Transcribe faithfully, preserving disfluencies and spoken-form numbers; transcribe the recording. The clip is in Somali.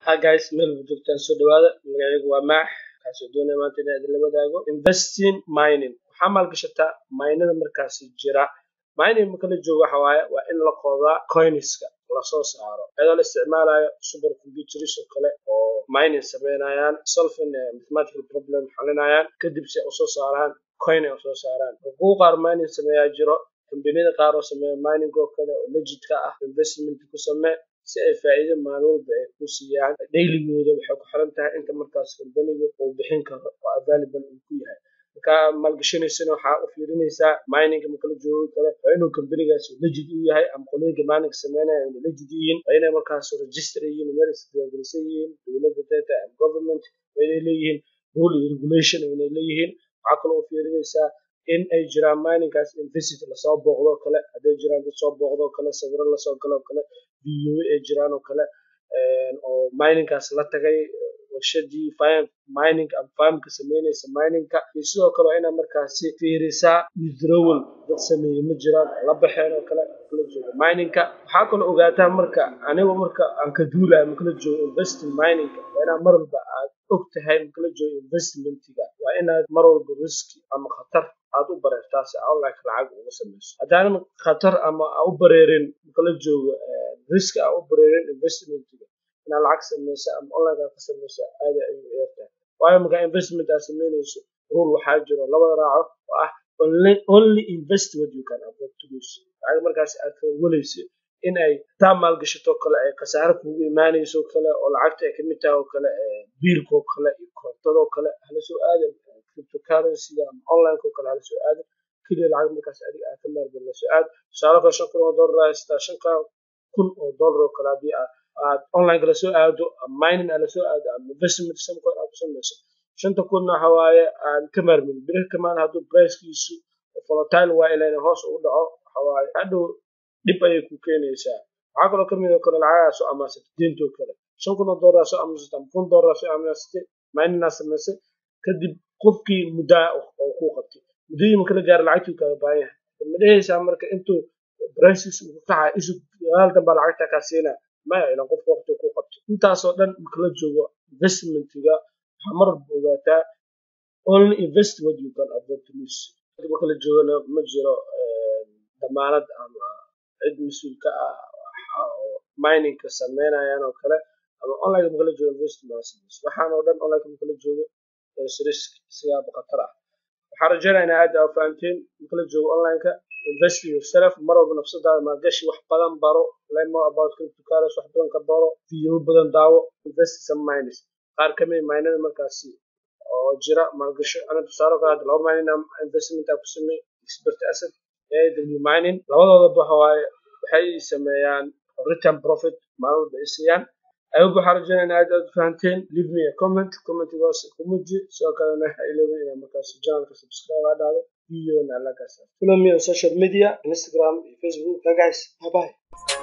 Hi guys, meel joogtaan soo dhawaada. Magacaygu waa Maax. Waxaan soo doonaya maanta inaan idin la wadaago investing mining. Waxaa maalgashataa minada markaasi jira. Mining marka la joogo waxa waaye waa in la qodaa coinska la soo saaro iyadoo la isticmaalayo super computers oo kale oo mining sameynayaan solving a mathematical problem xalinayaan kadib si ay u soo saaraan coin ay u soo saaraan. Kuwa qaar mining sameeyaa jiro kambaniyada qaar oo sameeya mining oo kale oo legit ka ah investment ku samee si ay faa'iido maalin walba ay ku siiyaan daily-gooda waxay ku xiran tahay inta markaas kambaniga uu bixin karo oo available uu ku yahay. Marka maalgashanaysana waxaa u fiirinaysaa mining marka la joogo kale waa inuu kambanigaas legit u yahay ama qolooyinka mining sameynaya inay legit yihiin waa inay markaas register yihiin meel isdiiwaangelisan yihiin dowladda data and government waa inay leeyihiin rule and regulation waa inay leeyihiin. waxaa kaloo u fiirinaysaa in ay jiraan miningkaas in visit lasoo booqdo kale hadday jiraan dad soo booqdo kale sawiro lasoo galo kale video ay jiraan oo kale oo miningkaas la tagay warshadii mining ama farmka sameynaysa miningka iyo sidoo kale waa inaad markaasi fiirisaa withdrawal dad sameeyey ma jiraan la baxeen oo kale kala joogo miningka. waxaa kaloo ogaataa marka anigu marka aan ka duulayo makala joogo investing miningka waa inaad mar walba aad og tahay makala joogo investmentiga waa inaad mar walba riski ama khatar aad u bareertaa si aad online lacag uga samayso. haddaanan khatar ama u bareerin makala joogo riski aad u bareerin investmentiga inaad lacag samayso ama online aad ka samayso aad ay u yartahay. waayo marka investment aad samaynayso rule waxaa jiro labada raaco oo ah only, only invest what you can afford to lose. lacag markaas aad walayso in ay taa maalgashato kale ay khasaaro kugu imaanayso kale oo lacagta ay kamid tahay oo kale biilkoo kale iyo korontadoo kale hala soo aadan cryptocurrency ama online oo kale hala soo aadan kaliya lacag markaas adiga aad ka maalgelin la soo aad tusaale kale shan kun oo dollar haystaa shan kun oo dollar oo kale haddii aad aad online la soo aado ama mining aad la soo aado ama investment samcoin aad ku samayso shanta kunna waxa waaye aan ka maarmin biri kamaan hadduu pricekiisu volatile waa ilaa inay hoos ugu dhaco waxa waaye hadhow dhib ayay ku keenaysaa. waxaa kaloo kamid oo kale lacagaha soo amaansatay deentoo kale shan kun oo dollar soo amaansatay ama kun dollar soo amaansatay mining aad samaysay kadib qofkii muddaa oo ku qabtay muddadii marka la gaaro lacagtii kala baahan yahay ma dhehaysaa marka intuu pricekiisu uu kacay isu gadaal dambaa lacagta kaa siinaa maya ilan qofka waqti ku qabtay. intaasoo dhan marka la joogo investmentiga waxaa mar walba ogaataa only invest what you can afford to lose. marka la joogana ma jiro damaanad ama cid mas-uul ka ah oo miningka sameynayaan oo kale ama online marka la joogo investment waxaan oo dhan online marka la joogo risk siyaabo khatar ah. waxaan rajaynayaa in aad aad fahanteen marka la joogo online-ka invest yourself mar walba nafsadaada maalgashi wax badan baro learn more about cryptocurrency wax badan ka baro video badan daawo invest some miners qaar ka mid minada markaasi oo jira maalgasho ana tusaale ka hadda laba mining investment ku sameey expert asset A W mining labadooda waxa waaye waxay sameeyaan return profit maalin walba ay siiyaan. ayuu waxaan rajaynayaa in aad aad fahanteen. leave me a comment commentigaas ku muuji sidoo kalena ha iloobin inaad markaasi channelka subscribe aad dhahdo video na la gaarsiiyo. follow me on social media Instagram and Facebook. guys bye bye.